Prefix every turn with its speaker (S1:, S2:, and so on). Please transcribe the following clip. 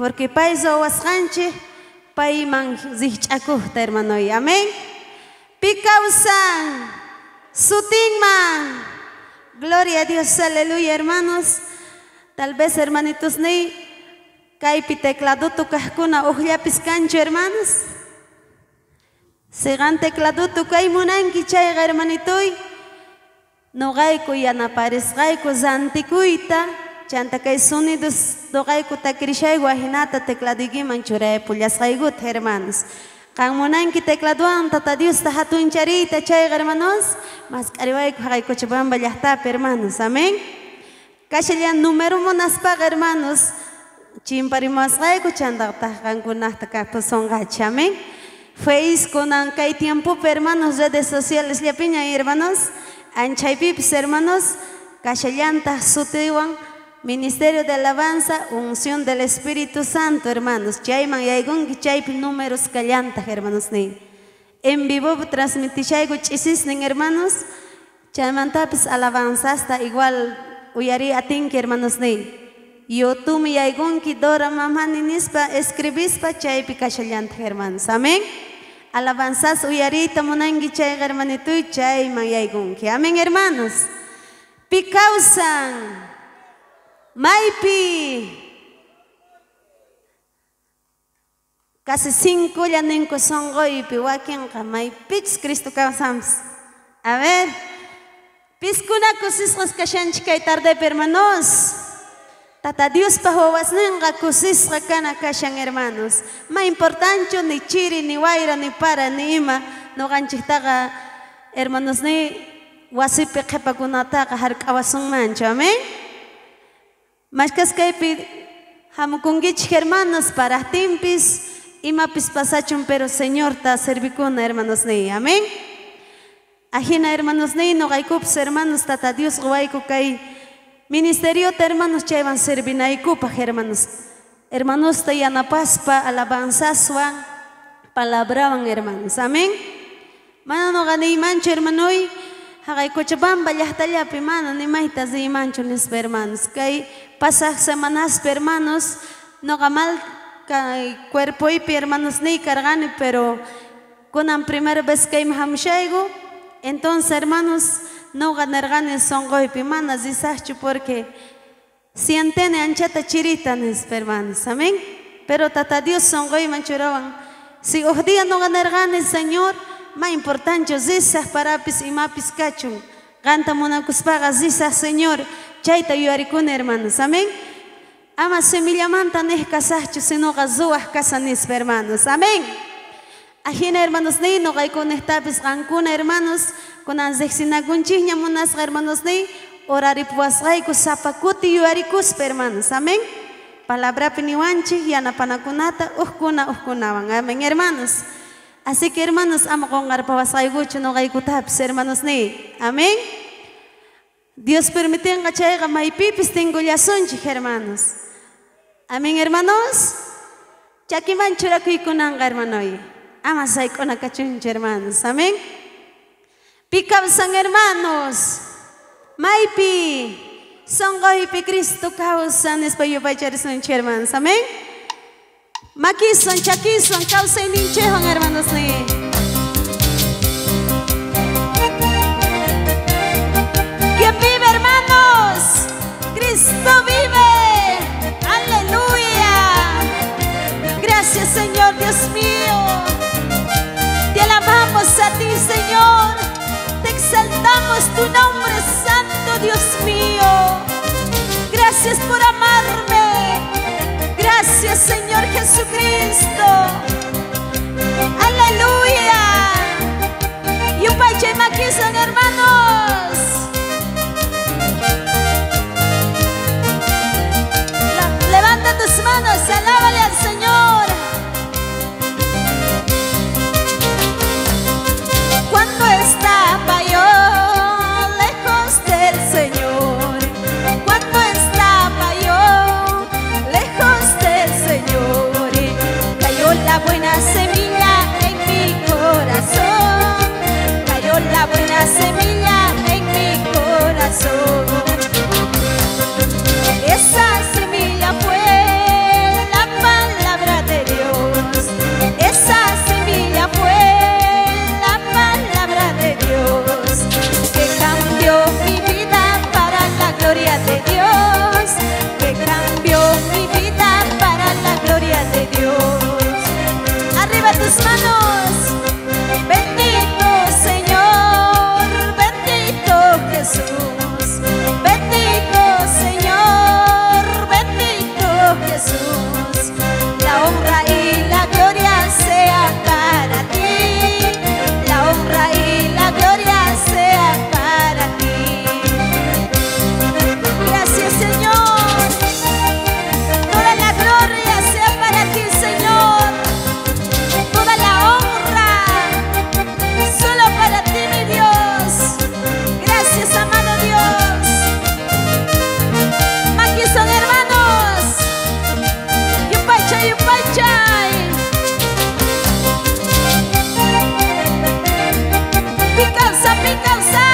S1: porque pay sowasqanchik payman zich'akuqta hermano. Amén. Pi causan sutinman. Gloria a Dios, aleluya, hermanos. Tal vez hermanitos ni kaypi tecladuto kajkuna uqllapis kanchu hermanos. Sigan tecladuto kay munanki chayqa hermanitoy. Nuqayku yanaparisqayku santikuyta. Chanta kay sonidos nuqayku takrishay wahinata tecladukiman churay pullasqaykut hermanos. Kan munanki tecladuan tata Dios ta hatuncharita chayqa hermanos. Mas kariwayku haqay Cochabamba llaqtapi hermanos. Amén. Kashallan número munaspaqa hermanos. Chimparimasqayku chantaqta qankunaqta kaqtusonqachi. Amén. Face kunan kay tiempo hermanos redes sociales llapiña hermanos. Anchaypipis hermanos. Kashallanta sutiwan Ministerio de Alabanza, Unción del Espíritu Santo, hermanos. Chayman yaygunki chaypi números kallantaj, hermanos. En vivo transmitishayku ch'isisnin, hermanos. Chaymantapis alabanza hasta igual uyari atinki, hermanos. YouTube yaygunki Dora Mamani nispa escribispa chaypi kashallantaj, hermanos. Amén. Alabanzas uyarita munanki chay, hermanituy chayman yaygunki. Amén, hermanos. Pi causan Maypi casi 5 llaninko songoypi wakinqa maypich Cristo kawsamos. A ver, piskuna kusisqas kashanchik kay tardepi hermanos. Tata Dios pa huwasninqa kusisqa kana kashan hermanos. Ma importancho ni chiri, ni wayra, ni para, ni ima nuqanchiktaqa hermanos ni wasipi qhipakunataqa hark'awasunmanchu. Amén. Mashkas kaypi hamukunkichik hermanos para timpis imapis pasachun pero Señor ta servikuna hermanos ni. Amén. Ajina hermanos ni nuqaykupis hermanos tata Dios ruwayku kay ministerio ta hermanos chaywan servinaykupaj hermanos. Hermanos ta yanapaspa alabanzaswan palabrawan hermanos. Amén. Mana nuqa niymanchu hermanoy. Haqay Cochabamba llaqtallapi mana nimayta ziymanchu nispa hermanos. Kay pasaq semanaspi hermanos nuqa mal kay cuerpoypi hermanos ni kargani pero kunan primera vez kayman hamushayku. Entonces hermanos nuqa nirgani sonqoypi mana zisaqchu porque sientene anchata chirita nispa hermanos. Amén. Pero tata Dios sonqoyman churawan. Si uj día nuqa nirgani Señor ma importante zisaq parapis imapis kachun. Qanta munakuspaqa zisaq Señor chayta yuarikuna hermanos. Amén. Ama semillamanta nih kasaqchu sinoqa zuwaq kasa nispa hermanos. Amén. Ajina hermanos ni nuqaykunejtapis qankuna hermanos kunan ziqsinakunchikña munasqa hermanos ni oraripuwasqayku sapakuti yuarikuspa hermanos. Amén. Palabrapi niwanchik yanapanakunata ujkunawan. Amén hermanos. Así que hermanos, ama qonqarpawasqaykuchu nuqaykutapis hermanos ni. Amén. Dios permitinqa chayqa maypipis tinkullasunchik hermanos. Amén hermanos. Chakiman churakuykunanqa hermanoy. Ama sayk'una kachunchik hermanos. Amén. Pi kawsan hermanos. Maypi sonqoypi Cristo kawsan nispa yupaycharisunchik hermanos. Amén. Makison, chakison, causa ninchejon hermanos ni. ¿Quién vive hermanos? Cristo vive. Aleluya. Gracias Señor Dios mío. Te alabamos a ti Señor. Te exaltamos tu nombre santo Dios mío. Gracias por amarme. Gracias Señor Jesucristo. Aleluya. Y un pache maquizan hermanos. Levanta tus manos, alábale al Señor. Cuando estaba yo lejos del Señor, cuando estaba yo lejos del Señor, cayó la buena semilla en mi corazón, cayó la buena semilla. las manos. Bendito Señor, bendito Jesús, bendito Señor, bendito Jesús. La honra y la gloria sea para ti, la honra y la gloria sea para ti. Gracias, Señor. Toda la gloria sea para ti, Señor. Toda la honra solo para ti, mi Dios. Gracias, amado Dios. Aquí son hermanos. Yupachay, yupachay. Picanza, picanza.